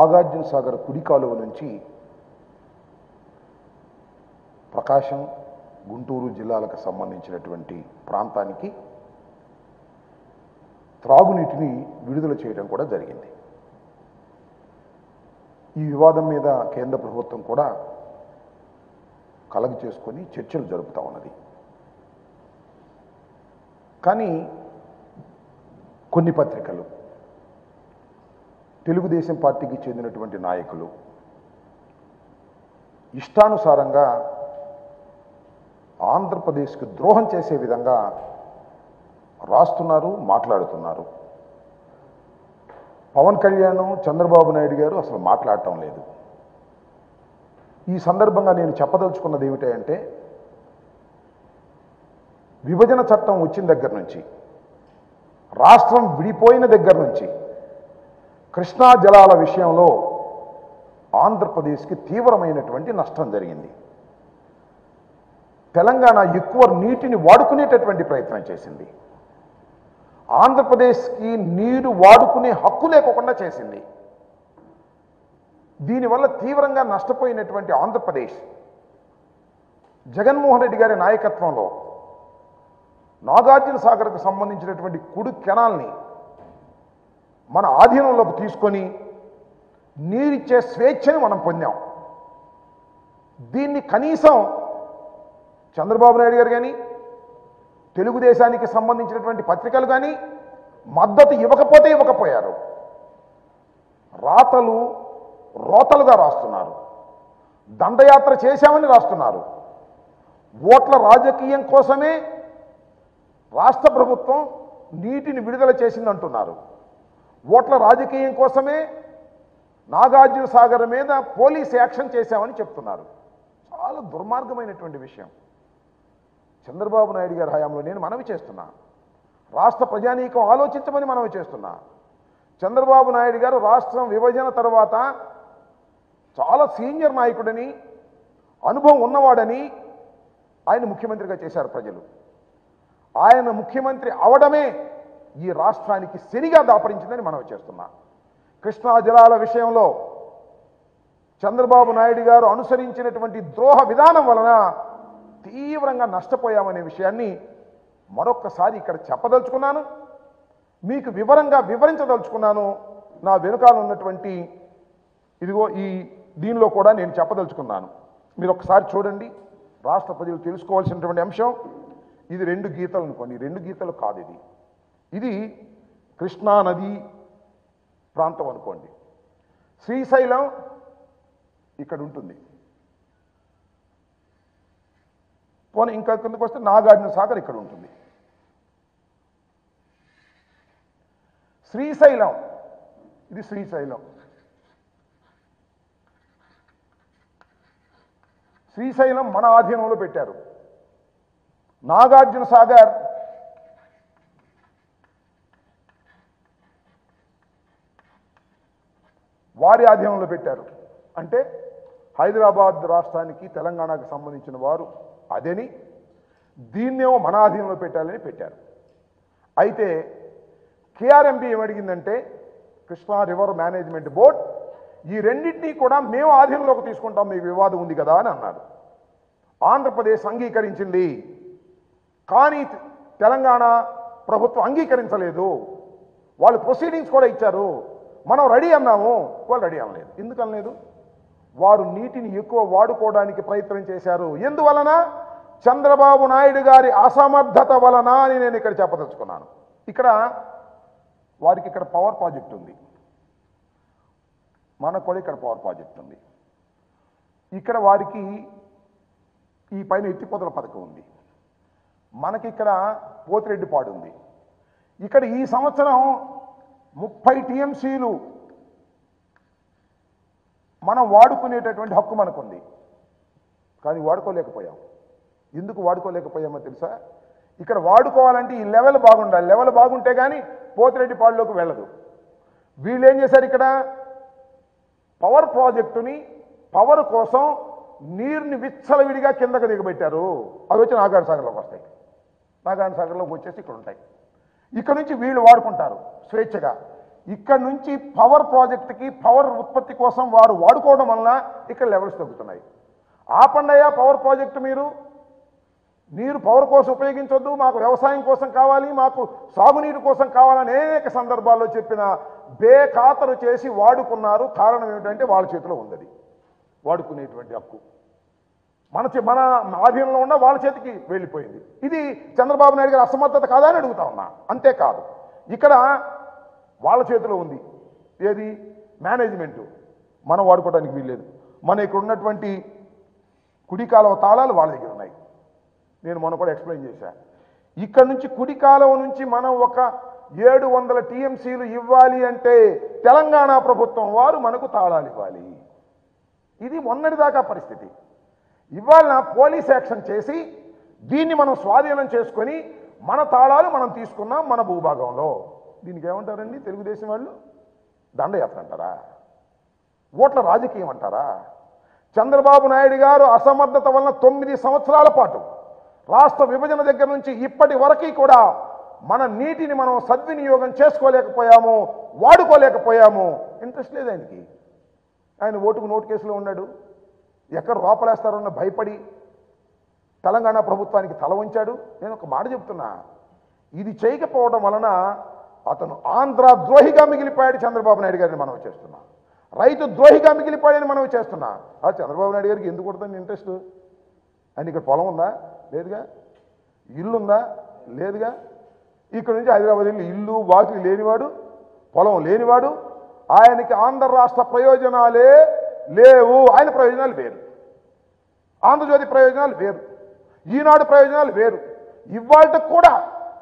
నాగార్జున సాగర్ కుడి కాలువ నుంచి ప్రకాశం గుంటూరు జిల్లాలకు సంబంధించినటువంటి ప్రాంతానికి త్రాగునీటిని విడుదల చేయడం కూడా జరిగింది. ఈ వివాదం మీద కేంద్ర ప్రభుత్వం కూడా కలగ చేసుకొని చర్చలు జరుపుతా ఉన్నది. కానీ కొన్ని పత్రికలు, తెలుగుదేశం పార్టీకి చెందినటువంటి నాయకులు ఇష్టానుసారంగా ఆంధ్రప్రదేశ్కు ద్రోహం చేసే విధంగా రాస్తున్నారు, మాట్లాడుతున్నారు. పవన్ కళ్యాణ్, చంద్రబాబు నాయుడు గారు అసలు మాట్లాడటం లేదు. ఈ సందర్భంగా నేను చెప్పదలుచుకున్నది ఏమిటంటే, విభజన చట్టం వచ్చిన దగ్గర నుంచి, రాష్ట్రం విడిపోయిన దగ్గర నుంచి కృష్ణా జలాల విషయంలో ఆంధ్రప్రదేశ్కి తీవ్రమైనటువంటి నష్టం జరిగింది. తెలంగాణ ఎక్కువ నీటిని వాడుకునేటటువంటి ప్రయత్నం చేసింది. ఆంధ్రప్రదేశ్కి నీరు వాడుకునే హక్కు లేకుండా చేసింది. దీనివల్ల తీవ్రంగా నష్టపోయినటువంటి ఆంధ్రప్రదేశ్ జగన్మోహన్ రెడ్డి గారి నాయకత్వంలో నాగార్జున సాగర్కు సంబంధించినటువంటి కుడి కెనాల్ని మన ఆధీనంలోకి తీసుకొని నీరిచ్చే స్వేచ్ఛని మనం పొందాం. దీన్ని కనీసం చంద్రబాబు నాయుడు గారు కానీ, తెలుగుదేశానికి సంబంధించినటువంటి పత్రికలు కానీ మద్దతు ఇవ్వకపోయారు. రాతలు రోతలుగా రాస్తున్నారు, దండయాత్ర చేశామని రాస్తున్నారు. ఓట్ల రాజకీయం కోసమే రాష్ట్ర ప్రభుత్వం నీటిని విడుదల చేసిందంటున్నారు. ఓట్ల రాజకీయం కోసమే నాగార్జున సాగర్ మీద పోలీస్ యాక్షన్ చేశామని చెప్తున్నారు. చాలా దుర్మార్గమైనటువంటి విషయం. చంద్రబాబు నాయుడు గారి హయాంలో నేను మనవి చేస్తున్నా, రాష్ట్ర ప్రజానీకం ఆలోచించమని మనవి చేస్తున్నా. చంద్రబాబు నాయుడు గారు రాష్ట్రం విభజన తర్వాత చాలా సీనియర్ నాయకుడని, అనుభవం ఉన్నవాడని ఆయన ముఖ్యమంత్రిగా చేశారు ప్రజలు. ఆయన ముఖ్యమంత్రి అవడమే ఈ రాష్ట్రానికి శనిగా దాపరించిందని మనవి చేస్తున్నా. కృష్ణా జలాల విషయంలో చంద్రబాబు నాయుడు గారు అనుసరించినటువంటి ద్రోహ విధానం వలన తీవ్రంగా నష్టపోయామనే విషయాన్ని మరొక్కసారి ఇక్కడ చెప్పదలుచుకున్నాను, మీకు వివరంగా వివరించదలుచుకున్నాను. నా వెనుకాల ఉన్నటువంటి ఇదిగో ఈ దీనిలో కూడా నేను చెప్పదలుచుకున్నాను. మీరు ఒకసారి చూడండి, రాష్ట్ర ప్రజలు తెలుసుకోవాల్సినటువంటి అంశం. ఇది 2 గీతలు అనుకోండి, 2 గీతలు కాదు, ఇది కృష్ణా నది ప్రాంతం అనుకోండి. శ్రీశైలం ఇక్కడ ఉంటుంది. పోనీ ఇంకా కిందకు వస్తే నాగార్జున సాగర్ ఇక్కడ ఉంటుంది. శ్రీశైలం, ఇది శ్రీశైలం. శ్రీశైలం మన ఆధీనంలో పెట్టారు. నాగార్జున సాగర్ వారి ఆధీనంలో పెట్టారు. అంటే హైదరాబాద్ రాష్ట్రానికి, తెలంగాణకు సంబంధించిన వారు అదని, దీన్నేమో మన ఆధీనంలో పెట్టాలని పెట్టారు. అయితే కేఆర్ఎంబి ఏమడిగిందంటే, కృష్ణా రివర్ మేనేజ్మెంట్ బోర్డ్, ఈ రెండింటినీ కూడా మేము ఆధీనంలోకి తీసుకుంటాం, మీకు వివాదం ఉంది కదా అని అన్నారు. ఆంధ్రప్రదేశ్ అంగీకరించింది, కానీ తెలంగాణ ప్రభుత్వం అంగీకరించలేదు. వాళ్ళు ప్రొసీడింగ్స్ కూడా ఇచ్చారు. మనం రెడీ అన్నాము, వాళ్ళు రెడీ అవ్వలేదు. ఎందుకు అనలేదు? వారు నీటిని ఎక్కువ వాడుకోవడానికి ప్రయత్నం చేశారు. ఎందువలన? చంద్రబాబు నాయుడు గారి అసమర్థత వలన అని నేను ఇక్కడ చెప్పదలుచుకున్నాను. ఇక్కడ వారికి ఇక్కడ పవర్ ప్రాజెక్ట్ ఉంది, మనకు కూడా ఇక్కడ పవర్ ప్రాజెక్ట్ ఉంది. ఇక్కడ వారికి ఈ పైన ఎత్తిపోతల పథకం ఉంది, మనకి ఇక్కడ పోతిరెడ్డిపాడు ఉంది. ఇక్కడ ఈ సంవత్సరం 30 టీఎంసీలు మనం వాడుకునేటటువంటి హక్కు మనకుంది, కానీ వాడుకోలేకపోయాం. ఎందుకు వాడుకోలేకపోయామో తెలుసా? ఇక్కడ వాడుకోవాలంటే ఈ లెవెల్ బాగుండాలి. లెవెల్ బాగుంటే కానీ పోతిరెడ్డిపాడులోకి వెళ్ళదు. వీళ్ళు ఏం చేశారు? ఇక్కడ పవర్ ప్రాజెక్టుని, పవర్ కోసం నీరుని విచ్చలవిడిగా కిందకు దిగబెట్టారు. అవి వచ్చి నాగార్జున సాగర్లోకి వస్తాయి. నాగార్జున సాగర్లోకి వచ్చేసి ఇక్కడ ఉంటాయి. ఇక్కడ నుంచి వీళ్ళు వాడుకుంటారు స్వేచ్ఛగా. ఇక్కడ నుంచి పవర్ ప్రాజెక్టుకి పవర్ ఉత్పత్తి కోసం వారు వాడుకోవడం వలన ఇక్కడ లెవెల్స్ తగ్గుతున్నాయి. ఆపండయ్యా పవర్ ప్రాజెక్టు, నీరు పవర్ కోసం ఉపయోగించొద్దు, మాకు వ్యవసాయం కోసం కావాలి, మాకు సాగునీరు కోసం కావాలని అనేక సందర్భాల్లో చెప్పిన బేఖాతరు చేసి వాడుకున్నారు. కారణం ఏమిటంటే వాళ్ళ చేతిలో ఉంది వాడుకునేటువంటి హక్కు. మన ఆధీనంలో ఉన్న వాళ్ళ చేతికి వెళ్ళిపోయింది. ఇది చంద్రబాబు నాయుడు గారి అసమర్థత కాదా అని అడుగుతా ఉన్నా. అంతేకాదు, ఇక్కడ వాళ్ళ చేతిలో ఉంది ఏది, మేనేజ్మెంటు. మనం వాడుకోవడానికి వీల్లేదు. మన ఇక్కడ ఉన్నటువంటి కుడి కాలువ తాళాలు వాళ్ళ దగ్గర ఉన్నాయి. నేను మొన్న కూడా ఎక్స్ప్లెయిన్ చేశాను. ఇక్కడ నుంచి కుడి కాలువ నుంచి మనం ఒక 700 టీఎంసీలు ఇవ్వాలి అంటే తెలంగాణ ప్రభుత్వం వారు మనకు తాళాలు ఇవ్వాలి. ఇది మొన్నటిదాకా పరిస్థితి. ఇవాళ పోలీస్ యాక్షన్ చేసి దీన్ని మనం స్వాధీనం చేసుకొని మన తాళాలు మనం తీసుకున్నాం మన భూభాగంలో. దీనికి ఏమంటారండి తెలుగుదేశం వాళ్ళు? దండయాత్ర అంటారా? ఓట్ల రాజకీయం అంటారా? చంద్రబాబు నాయుడు గారు అసమర్థత వలన 9 సంవత్సరాల పాటు రాష్ట్ర విభజన దగ్గర నుంచి ఇప్పటి వరకు కూడా మన నీటిని మనం సద్వినియోగం చేసుకోలేకపోయాము, వాడుకోలేకపోయాము. ఇంట్రెస్ట్ లేదు ఆయనకి. ఆయన ఓటుకు నోటు కేసులో ఉన్నాడు. ఎక్కడ లోపలేస్తారన్న భయపడి తెలంగాణ ప్రభుత్వానికి తల వంచాడు. నేను ఒక మాట చెప్తున్నా, ఇది చేయకపోవడం వలన అతను ఆంధ్ర ద్రోహిగా మిగిలిపోయాడు. చంద్రబాబు నాయుడు గారిని మనం చేస్తున్నా, రైతు ద్రోహిగా మిగిలిపోయాడని మనం చేస్తున్నా. ఆ చంద్రబాబు నాయుడు గారికి ఎందుకు కొడుతుంది ఇంట్రెస్ట్? ఆయన ఇక్కడ పొలం ఉందా? లేదుగా. ఇల్లు ఉందా? లేదుగా. ఇక్కడ నుంచి హైదరాబాద్ వెళ్ళి ఇల్లు వాకిలి లేనివాడు, పొలం లేనివాడు, ఆయనకి ఆంధ్ర రాష్ట్ర ప్రయోజనాలే లేవు. ఆయన ప్రయోజనాలు వేరు, ఆంధ్రజ్యోతి ప్రయోజనాలు వేరు, ఈనాడు ప్రయోజనాలు వేరు. ఇవాళ కూడా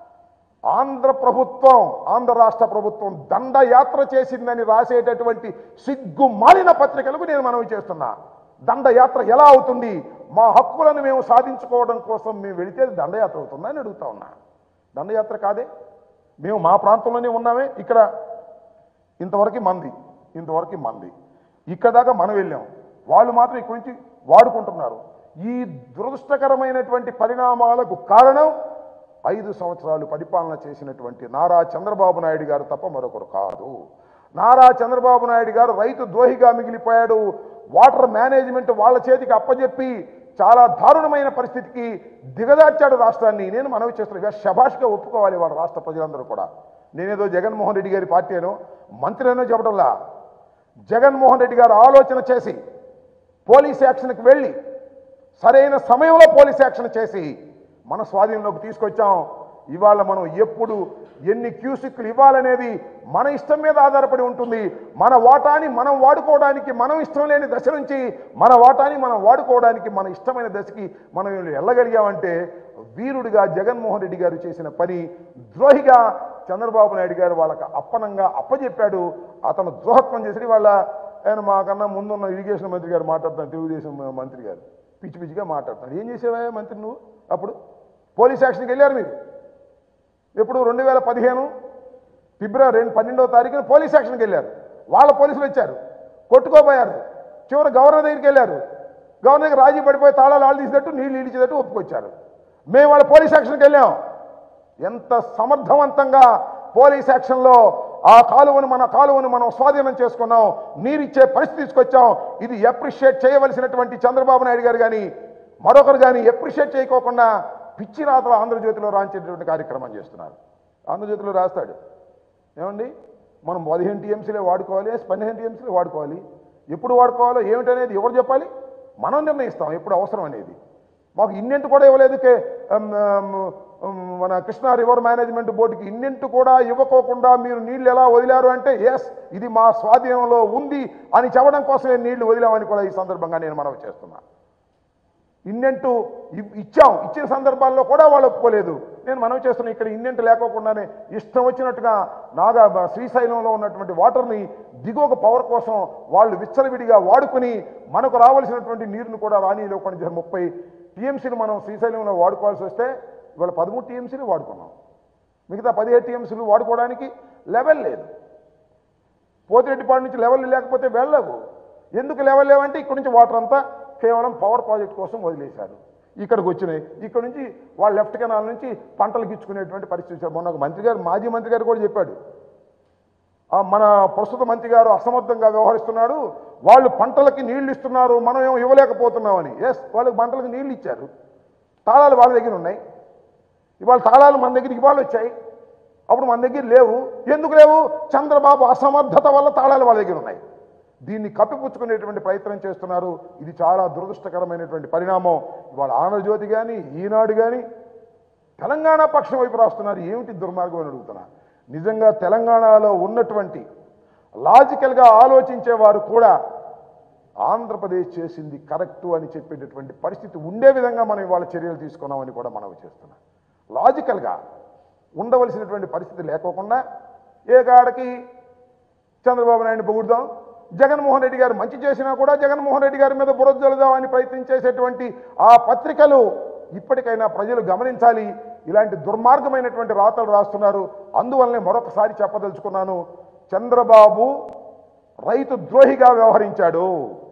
ఆంధ్ర ప్రభుత్వం, ఆంధ్ర రాష్ట్ర ప్రభుత్వం దండయాత్ర చేసిందని రాసేటటువంటి సిగ్గు మాలిన పత్రికలకు నేను మనవి చేస్తున్నా. దండయాత్ర ఎలా అవుతుంది? మా హక్కులను మేము సాధించుకోవడం కోసం మేము వెళితే దండయాత్ర అవుతుందా అని అడుగుతా ఉన్నా. దండయాత్ర కాదే. మేము మా ప్రాంతంలోనే ఉన్నామే. ఇక్కడ ఇంతవరకు మంది ఇక్కడ దాకా మనం వెళ్ళాం. వాళ్ళు మాత్రం ఇక్కడి నుంచి వాడుకుంటున్నారు. ఈ దురదృష్టకరమైనటువంటి పరిణామాలకు కారణం 5 సంవత్సరాలు పరిపాలన చేసినటువంటి నారా చంద్రబాబు నాయుడు గారు తప్ప మరొకరు కాదు. నారా చంద్రబాబు నాయుడు గారు రైతు ద్రోహిగా మిగిలిపోయాడు. వాటర్ మేనేజ్మెంట్ వాళ్ళ చేతికి అప్పజెప్పి చాలా దారుణమైన పరిస్థితికి దిగజార్చాడు రాష్ట్రాన్ని. నేను మనవి చేస్తున్నా, శభాష్గా ఒప్పుకోవాలి వాళ్ళ రాష్ట్ర ప్రజలందరూ కూడా. నేనేదో జగన్మోహన్ రెడ్డి గారి పార్టీ అనో మంత్రి అనో చెప్పడంలా, జగన్మోహన్ రెడ్డి గారు ఆలోచన చేసి పోలీస్ యాక్షన్కి వెళ్ళి సరైన సమయంలో పోలీస్ యాక్షన్ చేసి మన స్వాధీనంలోకి తీసుకొచ్చాం. ఇవాళ మనం ఎప్పుడు ఎన్ని క్యూసిక్లు ఇవ్వాలనేది మన ఇష్టం మీద ఆధారపడి ఉంటుంది. మన వాటాని మనం వాడుకోవడానికి మనం ఇష్టం లేని దశ నుంచి మన వాటాని మనం వాడుకోవడానికి మన ఇష్టమైన దశకి మనం వెళ్ళగలిగామంటే వీరుడిగా జగన్మోహన్ రెడ్డి గారు చేసిన పని, ద్రోహిగా చంద్రబాబు నాయుడు గారు వాళ్ళకి అప్పనంగా అప్పచెప్పాడు. అతను ద్రోహత్వం చేసి వాళ్ళ ఆయన మాకన్నా ముందున్న ఇరిగేషన్ మంత్రి గారు మాట్లాడుతున్నాడు, తెలుగుదేశం మంత్రి గారు పిచ్చి పిచ్చిగా మాట్లాడుతున్నాడు. ఏం చేసేవా మంత్రి నువ్వు? అప్పుడు పోలీస్ యాక్షన్కి వెళ్ళారు మీరు. ఎప్పుడు 2015 ఫిబ్రవరి 12వ తారీఖున పోలీస్ యాక్షన్కి వెళ్ళారు. వాళ్ళ పోలీసులు వచ్చారు, కొట్టుకోపోయారు. చివరి గవర్నర్ దగ్గరికి వెళ్ళారు. గవర్నర్ దగ్గర రాజీ పడిపోయి తాళాలు వాళ్ళు తీసేటట్టు నీళ్ళు ఇచ్చేటట్టు ఒప్పుకొచ్చారు. మేము వాళ్ళ పోలీస్ యాక్షన్కి వెళ్ళాం. ఎంత సమర్థవంతంగా పోలీస్ యాక్షన్లో ఆ కాలువను మనం స్వాధీనం చేసుకున్నాం, నీరిచ్చే పరిస్థితి తీసుకొచ్చాం. ఇది అప్రిషియేట్ చేయవలసినటువంటి చంద్రబాబు నాయుడు గారు కానీ మరొకరు కానీ అప్రిషియేట్ చేయకోకుండా పిచ్చి రాతలు ఆంధ్రజ్యోతిలో రాయించేటువంటి కార్యక్రమం చేస్తున్నారు. ఆంధ్రజ్యోతిలో రాస్తాడు, ఏమండి మనం 15 టీఎంసీలే వాడుకోవాలి, 15 టీఎంసీలే వాడుకోవాలి. ఎప్పుడు వాడుకోవాలో ఏమిటనేది ఎవరు చెప్పాలి? మనం నిర్ణయిస్తాం ఎప్పుడు అవసరం అనేది. మాకు ఇన్నెంటు కూడా ఇవ్వలేదు. మన కృష్ణా రివర్ మేనేజ్మెంట్ బోర్డుకి ఇన్నెంటు కూడా ఇవ్వకోకుండా మీరు నీళ్లు ఎలా వదిలారు అంటే, ఎస్ ఇది మా స్వాధీనంలో ఉంది అని చెప్పడం కోసమే నీళ్లు వదిలామని కూడా ఈ సందర్భంగా నేను మనవి చేస్తున్నా. ఇన్నెంటు ఇచ్చిన సందర్భాల్లో కూడా వాళ్ళు ఒప్పుకోలేదు. నేను మనవి చేస్తున్నా, ఇక్కడ ఇన్నెంటు లేకోకుండానే ఇష్టం వచ్చినట్టుగా శ్రీశైలంలో ఉన్నటువంటి వాటర్ని దిగువకు పవర్ కోసం వాళ్ళు విచ్చలవిడిగా వాడుకుని మనకు రావాల్సినటువంటి నీరును కూడా రానిలేకుండా 30 టీఎంసీలు మనం శ్రీశైలంలో వాడుకోవాల్సి వస్తే ఇవాళ 13 టీఎంసీలు వాడుకున్నాం. మిగతా 17 టీఎంసీలు వాడుకోవడానికి లెవెల్ లేదు. పోతిరెడ్డిపాడు నుంచి లెవెల్ లేకపోతే వెళ్ళవు. ఎందుకు లెవెల్ లేవంటే ఇక్కడ నుంచి వాటర్ అంతా కేవలం పవర్ ప్రాజెక్ట్ కోసం వదిలేశారు. ఇక్కడికి వచ్చినాయి. ఇక్కడ నుంచి వాళ్ళు లెఫ్ట్ కెనాల్ నుంచి పంటలు గిచ్చుకునేటువంటి పరిస్థితి. మొన్న ఒక మంత్రి గారు, మాజీ మంత్రి గారు కూడా చెప్పాడు, మన ప్రస్తుత మంత్రి గారు అసమర్థంగా వ్యవహరిస్తున్నాడు, వాళ్ళు పంటలకి నీళ్లు ఇస్తున్నారు, మనం ఏమో ఇవ్వలేకపోతున్నామని. ఎస్, వాళ్ళకి పంటలకు నీళ్లు ఇచ్చారు, తాళాలు వాళ్ళ దగ్గర ఉన్నాయి. ఇవాళ తాళాలు మన దగ్గరికి ఇవాళ వచ్చాయి, అప్పుడు మన దగ్గర లేవు. ఎందుకు లేవు? చంద్రబాబు అసమర్థత వల్ల తాళాలు వాళ్ళ దగ్గర ఉన్నాయి. దీన్ని కప్పిపుచ్చుకునేటువంటి ప్రయత్నం చేస్తున్నారు. ఇది చాలా దురదృష్టకరమైనటువంటి పరిణామం. ఇవాళ ఆంధ్రజ్యోతి కానీ, ఈనాడు కానీ తెలంగాణ పక్షం వైపు రాస్తున్నారు. ఏమిటి దుర్మార్గం అని అడుగుతున్నా. నిజంగా తెలంగాణలో ఉన్నటువంటి లాజికల్గా ఆలోచించేవారు కూడా ఆంధ్రప్రదేశ్ చేసింది కరెక్టు అని చెప్పేటటువంటి పరిస్థితి ఉండే విధంగా మనం ఇవాళ చర్యలు తీసుకున్నామని కూడా మనం చేస్తున్నాం. లాజికల్గా ఉండవలసినటువంటి పరిస్థితి లేకోకుండా ఏ కాడకి చంద్రబాబు నాయుడు పొగుడుదాం, జగన్మోహన్ రెడ్డి గారు మంచి చేసినా కూడా జగన్మోహన్ రెడ్డి గారి మీద బురద జల్లుదామని ప్రయత్నం చేసేటువంటి ఆ పత్రికలు ఇప్పటికైనా ప్రజలు గమనించాలి. ఇలాంటి దుర్మార్గమైనటువంటి రాతలు రాస్తున్నారు. అందువల్లనే మరొకసారి చెప్పదలుచుకున్నాను, చంద్రబాబు రైతు ద్రోహిగా వ్యవహరించాడు.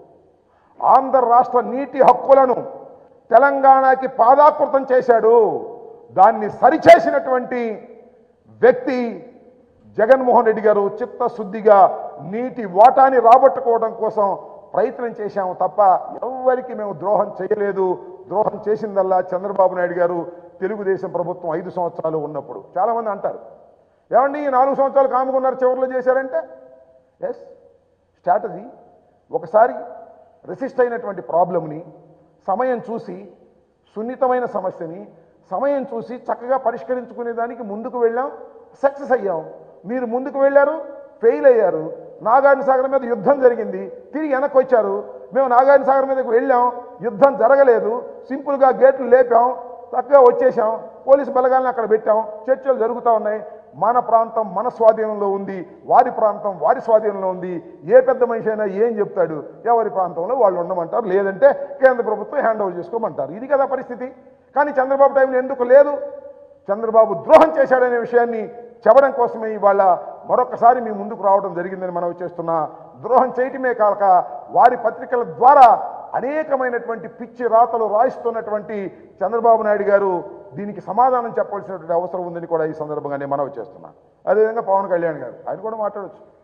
ఆంధ్ర రాష్ట్ర నీటి హక్కులను తెలంగాణకి పాదాకృతం చేశాడు. దాన్ని సరిచేసినటువంటి వ్యక్తి జగన్మోహన్ రెడ్డి గారు. చిత్తశుద్ధిగా నీటి వాటాని రాబట్టుకోవడం కోసం ప్రయత్నం చేశాము తప్ప ఎవరికి మేము ద్రోహం చేయలేదు. ద్రోహం చేసిందల్లా చంద్రబాబు నాయుడు గారు తెలుగుదేశం ప్రభుత్వం 5 సంవత్సరాలు ఉన్నప్పుడు. చాలామంది అంటారు, ఏమండి ఈ 4 సంవత్సరాలు కాముకున్నారు చివరిలో చేశారంటే. Yes, strategy. ఒకసారి రెసిస్ట్ అయినటువంటి ప్రాబ్లంని సమయం చూసి, సున్నితమైన సమస్యని సమయం చూసి చక్కగా పరిష్కరించుకునే దానికి ముందుకు వెళ్ళాం, సక్సెస్ అయ్యాం. మీరు ముందుకు వెళ్ళారు, ఫెయిల్ అయ్యారు. నాగార్జున సాగర్ మీద యుద్ధం జరిగింది, తిరిగి వెనక్కి వచ్చారు. మేము నాగార్జున సాగర్ మీదకి వెళ్ళాం, యుద్ధం జరగలేదు, సింపుల్గా గేట్లు లేపాం, చక్కగా వచ్చేసాం, పోలీసు బలగాలను అక్కడ పెట్టాం, చర్చలు జరుగుతూ ఉన్నాయి. మన ప్రాంతం మన స్వాధీనంలో ఉంది, వారి ప్రాంతం వారి స్వాధీనంలో ఉంది. ఏ పెద్ద మనిషి అయినా ఏం చెప్తాడు? ఎవరి ప్రాంతంలో వాళ్ళు ఉండమంటారు, లేదంటే కేంద్ర ప్రభుత్వం హ్యాండ్ ఓవర్ చేసుకోమంటారు. ఇది కదా పరిస్థితి. కానీ చంద్రబాబు టైంలో ఎందుకు లేదు? చంద్రబాబు ద్రోహం చేశాడనే విషయాన్ని చెప్పడం కోసమే ఇవాళ మరొకసారి మీ ముందుకు రావడం జరిగిందని మనం చేస్తున్నా. ద్రోహం చేయటమే కాక వారి పత్రికల ద్వారా అనేకమైనటువంటి పిచ్చి రాతలు రాయిస్తున్నటువంటి చంద్రబాబు నాయుడు గారు దీనికి సమాధానం చెప్పాల్సినటువంటి అవసరం ఉందని కూడా ఈ సందర్భంగా నేను మనవి చేస్తున్నా. అదేవిధంగా పవన్ కళ్యాణ్ గారు, ఆయన కూడా మాట్లాడచ్చు.